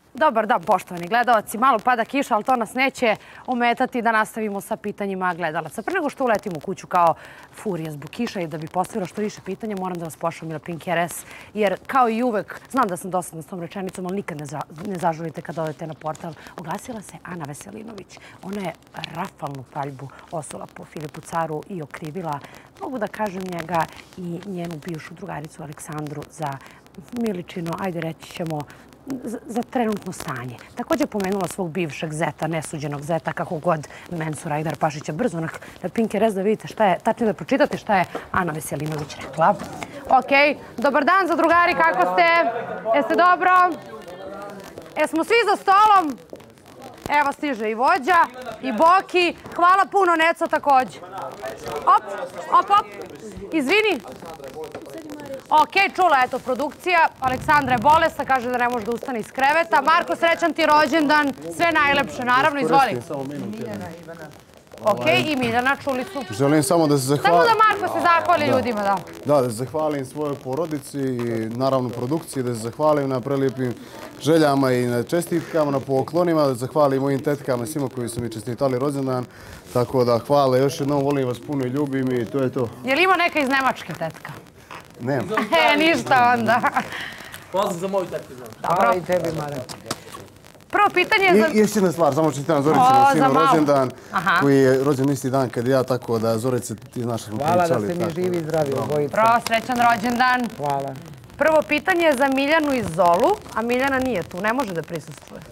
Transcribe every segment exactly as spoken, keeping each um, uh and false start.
Dobar dan, poštovani gledalci. Malo pada kiša, ali to nas neće ometati da nastavimo sa pitanjima gledalaca. Pre nego što uletim u kuću kao furija zbog kiša i da bi postavila što više pitanja, moram da vas pošalim na Pink R S, jer kao i uvek, znam da sam dosadna s tom rečenicom, ali nikad ne, za, ne zažalite kad odete na portal. Oglasila se Ana Veselinović. Ona je rafalnu paljbu osula po Filipu Caru i okrivila, mogu da kažem, njega i njenu bivšu drugaricu Aleksandru za Miličino, ajde reći ćemo, za trenutno stanje. Također je pomenula svog bivšeg zeta, nesuđenog zeta, kako god, Mensura Ajdarpašića. Brzo onak na Pink R S da vidite šta je, tačno da pročitate šta je Ana Veselinović rekla. Ok, dobar dan za drugari, kako ste? Jeste dobro? Jesmo svi za stolom? Evo stiže i vođa, i Boki. Hvala puno, Neco također. Op, op, op. Izvini. Ok, čula je to produkcija. Aleksandra je bolesna, kaže da ne može da ustane iz kreveta. Marko, srećan ti rođendan. Sve najlepše, naravno, izvoli. Ok, i Miljana, čuli su. Želim samo da se zahvalim... Samo da Marko se zahvali ljudima, da. Da, da se zahvalim svojoj porodici i naravno produkciji, da se zahvalim na prelijepim željama i na čestitkama, na poklonima, da se zahvalim mojim tetkama, svima koji su mi čestitali rođendan. Tako da hvala još jednom, volim vas puno i ljubim i to je to. Je li ima neka iz Nemačke tetka? Nema. E, ništa onda. Pozdrav za moju tetku. Dobro. I tebi, Mare. Prvo pitanje je za... I još jedna stvar, samo čestitam Zorici na sinu rođendan, koji je rođen isti dan kad ja, tako da Zorice, ti znaš što smo pričali. Hvala da ste mi živi i zdravi obojice. Prvo, srećan rođendan. Hvala. Prvo pitanje je za Miljanu i Zolu, a Miljana nije tu, ne može da prisustvuje.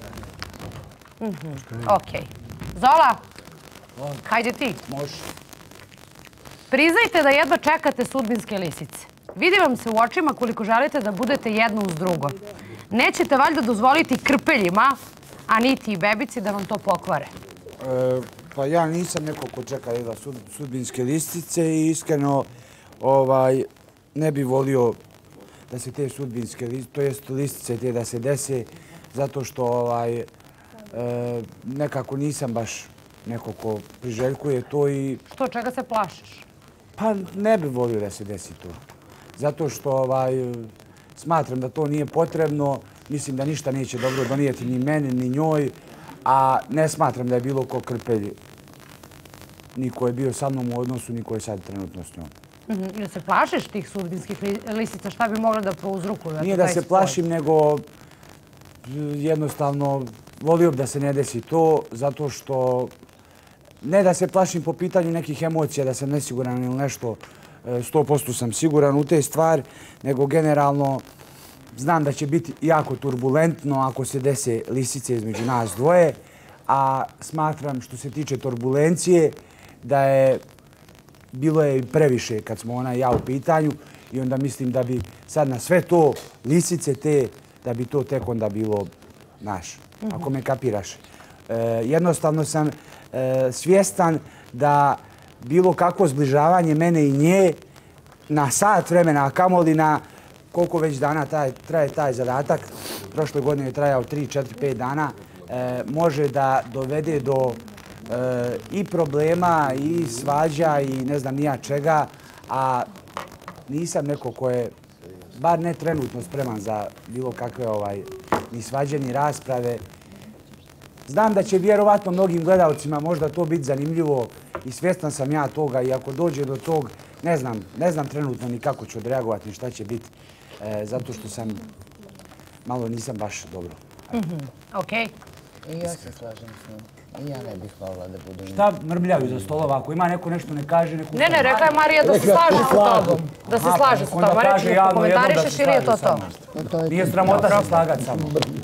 Ok. Zola, hajde ti. Može. Priznajte da jedva čekate sudbinske lisice. Vidi vam se u očima koliko želite da budete jedno uz drugo. Nećete valjda dozvoliti krpeljima, a niti i bebici da vam to pokvare. Pa ja nisam neko ko čeka jedva sudbinske listice i iskreno ne bi volio da se te sudbinske listice, to jest listice te da se dese, zato što nekako nisam baš neko ko priželjkuje to i... Što, čega se plašiš? Pa ne bi volio da se desi to. Zato što smatram da to nije potrebno. Mislim da ništa neće dobro donijeti ni meni, ni njoj. A ne smatram da je bilo ko krpelj. Niko je bio sa mnom u odnosu, niko je sad trenutno s njom. Ili se plašiš tih sudbinskih listica? Šta bi mogla da prouzrukuju? Nije da se plašim, nego jednostavno volio bi da se ne desi to, zato što ne da se plašim po pitanju nekih emocija, da sam nesiguran ili nešto, sto posto sam siguran u te stvari, nego generalno znam da će biti jako turbulentno ako se dese lisice između nas dvoje, a smatram što se tiče turbulencije da je bilo je previše kad smo ona i ja u pitanju i onda mislim da bi sad na sve to lisice te, da bi to tek onda bilo naš, ako me kapiraš. Jednostavno sam svjestan da bilo kakvo zbližavanje mene i nje na sat vremena, a kamoli na koliko već dana traje taj zadatak, prošle godine je trajao tri, četiri, pet dana, može da dovede do i problema i svađa i ne znam nija čega, a nisam neko ko je, bar ne trenutno, spreman za bilo kakve ni svađe ni rasprave. Znam da će vjerovatno mnogim gledalcima možda to biti zanimljivo i svjestan sam ja toga i ako dođe do tog, ne znam, ne znam trenutno ni kako ću odreagovati ni šta će biti, zato što sam, malo nisam baš dobro. Ok. I ja se slažem s njim. I ja ne bih hvala da budu... Šta mrbljaju za stolova? Ako ima neko nešto ne kaže, neko... Ne, ne, rekla je Marija da se slaže sa tobom. Da se slaže sa tobom. Marija, ću da komentarišeš ili je to to? Nije sramota se slagati samo.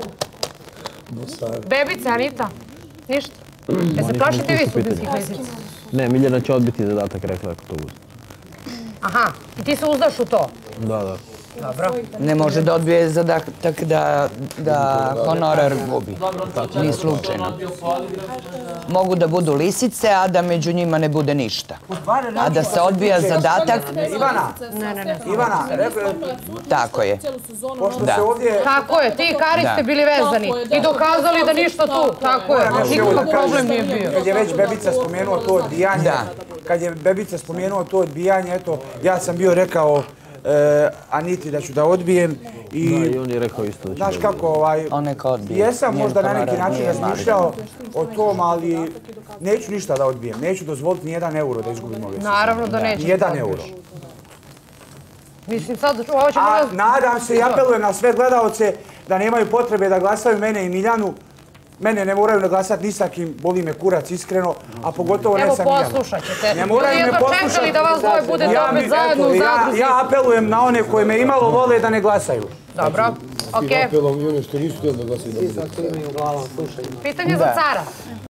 Bebice, Anita? Ništa? E se plašite vi sudbinskih lisica? Ne, Miljana će odbiti zadatak, rekla ako to bude. Aha, i ti se uzdaš u to? Da, da. Dobro. Ne može da odbije zadatak da honorar gubi. Ni slučajno. Mogu da budu lisice, a da među njima ne bude ništa. A da se odbija zadatak... Ivana! Ne, ne, ne. Ivana! Tako je. Tako je, ti i Kari ste bili vezani i dokazali da ništa tu. Tako je, nikakav problem nije bio. Kad je već Bebica spomenuo to odbijanje, kad je Bebica spomenuo to odbijanje, eto, ja sam bio rekao Aniti da ću da odbijem Da, i on je rekao isto da će Znaš da kako, ovaj, On neka odbije. jesam Njen možda na neki honorar način nije mali. razmišljao o tom, ali neću ništa da odbijem. Neću dozvoliti ni jedan euro da izgubim ove sezone. Naravno da nećeš. Ni jedan da euro. odbiješ. Mislim, sad ovo ćemo... A nadam se i apelujem na sve gledalce da nemaju potrebe da glasaju mene i Miljanu. Mene ne moraju ne glasati ni sa kim, boli me kurac iskreno, a pogotovo ne Evo, sa Miljanom. poslušat ćete. Ne moraju Ljudi me jedva poslušati. čekali da vas dvoje budete Ja mi- opet zajedno eto, u ja- zadruzi. Ja apelujem na one koje me imalo vole da ne glasaju. Dobro, okej. Apelom i one što nisu htjeli da glasaju da budu. Pitanje za cara.